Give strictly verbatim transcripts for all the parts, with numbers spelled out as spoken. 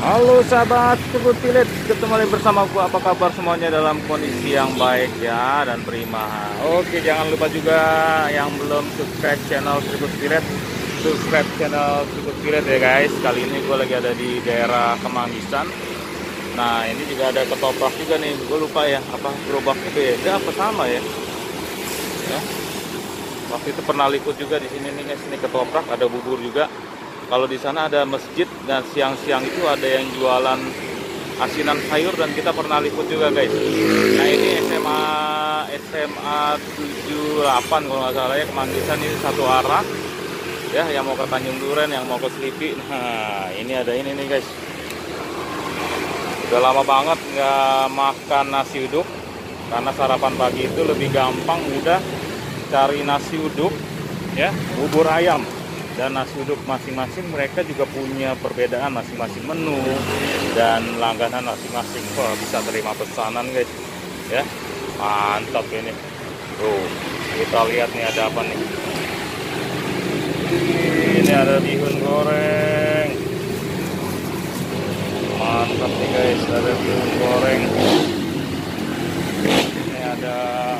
Halo sahabat Tribut Village, ketemu lagi bersama gua. Apa kabar semuanya dalam kondisi yang baik ya dan prima. Oke, jangan lupa juga yang belum subscribe channel Tribut Village, subscribe channel Tribut Village ya guys. Kali ini gua lagi ada di daerah Kemanggisan. Nah, ini juga ada ketoprak juga nih. Gue lupa ya, apa gerobaknya beda apa sama ya? Ya. Waktu itu pernah liput juga di sini nih guys, ini ketoprak, ada bubur juga. Kalau di sana ada masjid dan siang-siang itu ada yang jualan asinan sayur dan kita pernah liput juga guys. Nah ini S M A S M A tujuh delapan kalau nggak salah ya, Kemanggisan ini satu arah. Ya, yang mau ke Tanjung Duren, yang mau ke Selipi. Nah ini ada ini nih guys. Udah lama banget nggak makan nasi uduk, karena sarapan pagi itu lebih gampang, mudah cari nasi uduk, ya bubur ayam. Dan nasi uduk masing-masing mereka juga punya perbedaan masing-masing menu dan langganan masing-masing. Wah, bisa terima pesanan guys, ya mantap ini. Tuh kita lihat nih ada apa nih. Ini ada bihun goreng, mantap nih guys, ada bihun goreng. Ini ada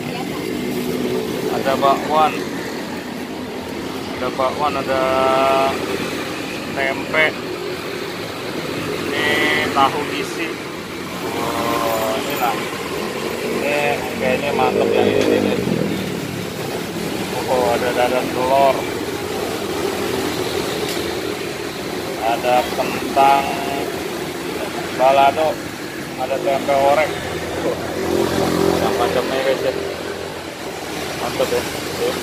ada bakwan. Ada bakwan, ada tempe, ini tahu isi. Oh, ini lah, ini kayaknya mantap yang ini nih. Oh, ada dadar telur, ada kentang balado, ada tempe orek. Oh, macam-macamnya guys ya, mantap ya. Tuh.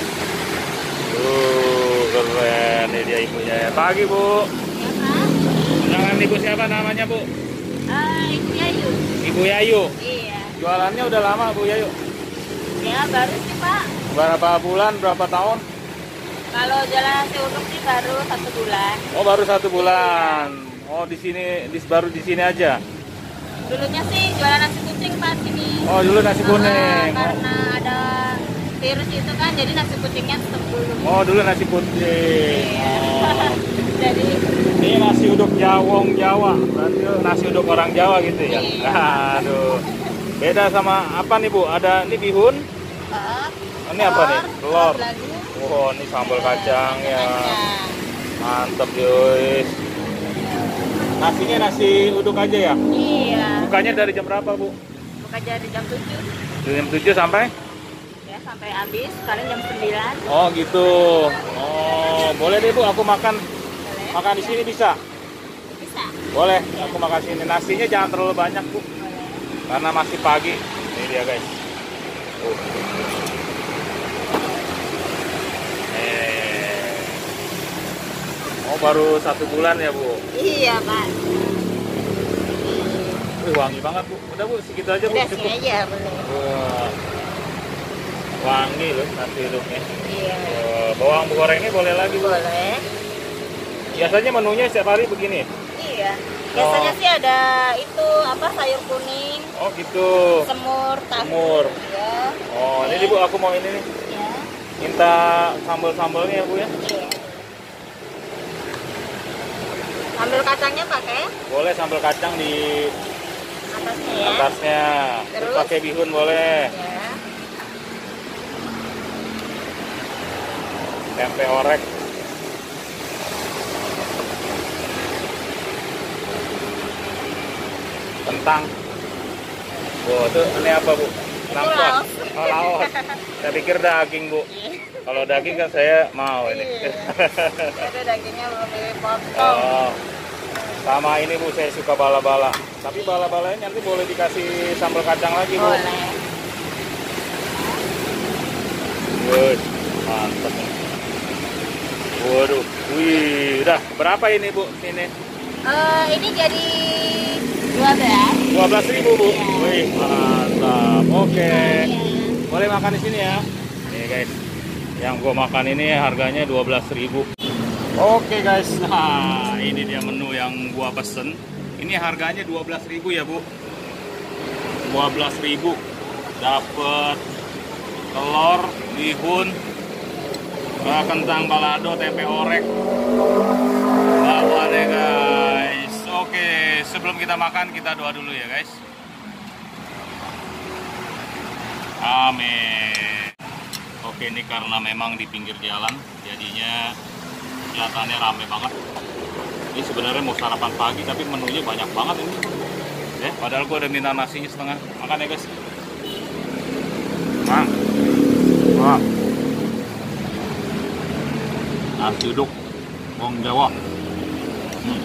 Uh, keren, ini dia ibunya ya. Pagi Bu. Ya, Pak. Ibu siapa namanya Bu? Uh, Ibu Yayu. Ibu Yayu. Iya. Jualannya udah lama Bu Yayu? Ya baru sih Pak. Berapa bulan, berapa tahun? Kalau jalan nasi uduk sih baru satu bulan. Oh baru satu bulan. Oh di sini, di, baru di sini aja. Dulunya sih jualan nasi kucing Pak sini. Oh dulu nasi kuning. Uh, karena ada virus itu kan, jadi nasi kucingnya tetap dulu. Oh dulu nasi kucing. Iya. Oh. Jadi ini nasi uduk Jawong Jawa, berarti nasi uduk orang Jawa gitu ya. Iya. Aduh, beda sama apa nih Bu? Ada ini bihun. uh, Ini apa nih? Telur. Lalu, Oh ini sambal kacang ya. kacang. Mantep guys. Nasinya nasi uduk aja ya? Iya. Bukanya dari jam berapa Bu? Buka dari jam tujuh. Jam tujuh sampai? Sampai habis, paling jam sembilan. Oh gitu. Oh, boleh deh Bu, aku makan. Boleh. Makan di sini bisa? Bisa. Boleh, aku makan sini. Nasinya jangan terlalu banyak Bu, Boleh. karena masih pagi. Ini dia guys. Uh. Eh. Oh, baru satu bulan ya Bu? Iya Pak. Wih, wangi banget Bu. Udah Bu, segitu aja Bu. Udah Cukup. sini aja boleh. Wah. Wangi loh nasi uduknya. Iya. Uh, bawang gorengnya boleh lagi Bu. Boleh. Biasanya menunya setiap hari begini? Iya. Biasanya Oh. sih ada itu apa sayur kuning, Oh gitu. semur, tahu. Semur. Ya. Oh ini Bu, aku mau ini nih. Ya. Minta sambal-sambalnya ya Bu ya. Iya. Sambal kacangnya pakai Boleh sambal kacang di atasnya ya. atasnya. Terus Terus? pakai bihun boleh. Ya. Tempe orek. Kentang. Oh, itu ini apa Bu? Nangkos. laos. Oh, laos. Saya pikir daging Bu. Kalau daging kan saya mau ini. Iya. Itu dagingnya belum dipotong. Oh. Sama ini Bu, saya suka bala-bala. Tapi bala-balanya nanti boleh dikasih sambal kacang lagi Bu. Boleh. Wih, mantap nih. Waduh, wih, udah berapa ini Bu? Ini Eh, ini jadi dua belas. dua belas ribu Bu. Iya. Wih, mantap. Oke, Iya. boleh makan di sini ya. Nih guys, yang gua makan ini harganya dua belas ribu. Oke guys, nah ini dia menu yang gua pesen. Ini harganya dua belas ribu ya Bu. dua belas ribu. Dapat telur, bihun, uh, kentang balado, tempe orek, bakwan ya guys. Oke, sebelum kita makan, kita doa dulu ya guys. Amin. Oke, ini karena memang di pinggir jalan, jadinya kelihatannya rame banget. Ini sebenarnya mau sarapan pagi, tapi menunya banyak banget ini. Ya, padahal gue udah minta nasinya setengah. Makan ya guys. Nah, wah, nasi uduk, bawang Jawa. Hmm.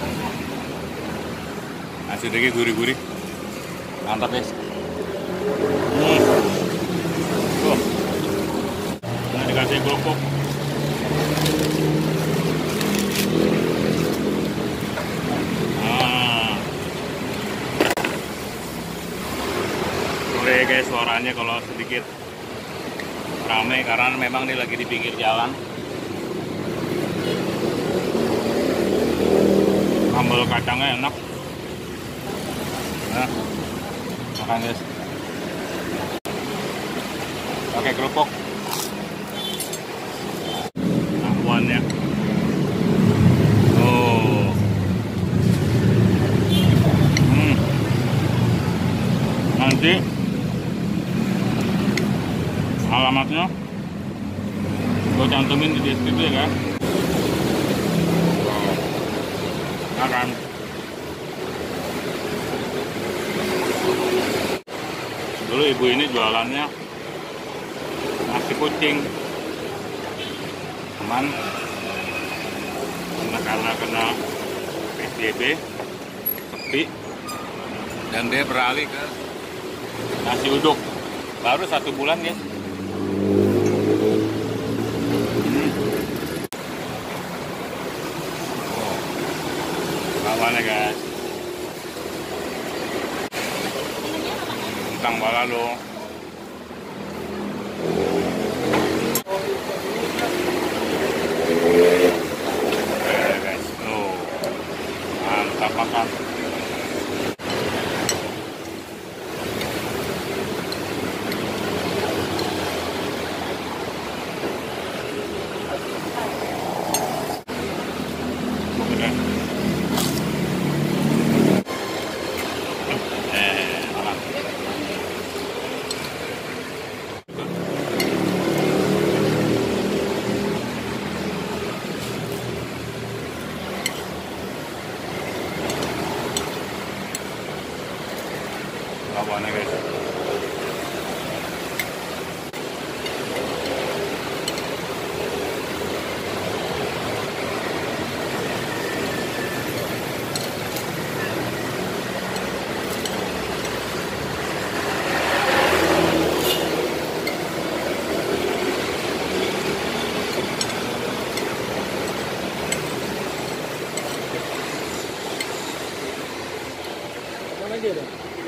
Nasi uduknya gurih-gurih, mantap guys. Hmm. Tuh, nah, dikasih kerupuk. Nah, sorry guys suaranya kalau sedikit ramai karena memang ini lagi di pinggir jalan. Sambal kacangnya enak. Nah, makan guys. Pakai kerupuk. Akuannya. Oh. Hmm. Nanti alamatnya gue cantumin di deskripsi ya kan. Makan. Dulu ibu ini jualannya nasi kucing, cuman karena kena P S B B sepi dan dia beralih ke nasi uduk baru satu bulan ya. Hmm. Oh, lawannya guys, tentang balado. Makan. Eh, makan. Lawannya guys. Mana dia?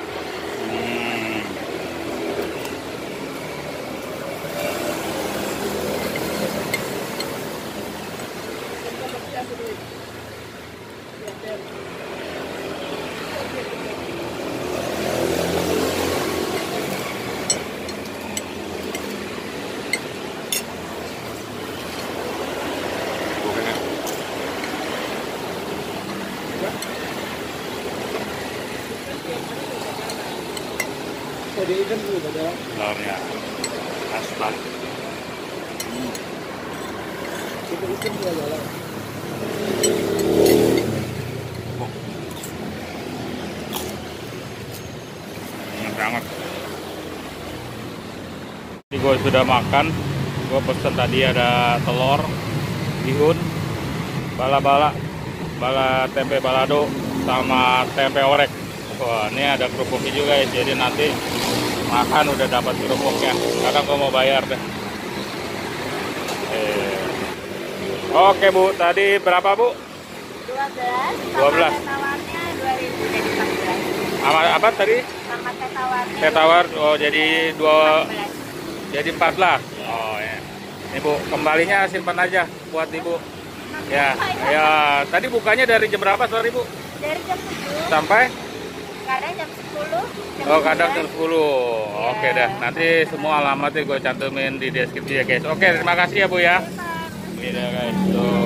Jadi ikan dulu ada. Telurnya asbak. Itu ikan dia jalan. Oh. Enak banget. Jadi gue sudah makan. Gue pesen tadi ada telur, bihun, bala-bala, bala tempe balado, sama tempe orek. Wah, ini ada kerupuknya juga ya. Jadi nanti makan udah dapat kerupuknya. Sekarang gue mau bayar deh. Eh. Oke Bu, tadi berapa Bu? dua belas. dua belas. Sama teh tawarnya dua ribu jadi empat belas. Sama apa tadi? Sama teh tawarnya. Teh tawar, oh jadi dua, empat belas. jadi empat belas. Oh ya. Ini Bu, kembalinya simpan aja buat Ibu. Ya, ya. Tadi bukanya dari jam berapa sorry Bu? Dari jam tujuh. Sampai? Kadang jam sepuluh. Jam Oh kadang jam sembilan. sepuluh. Ya. Oke dah, nanti semua alamatnya gue cantumin di deskripsi ya guys. Oke, terima kasih ya Bu ya. Bye. Ini dah guys, tuh.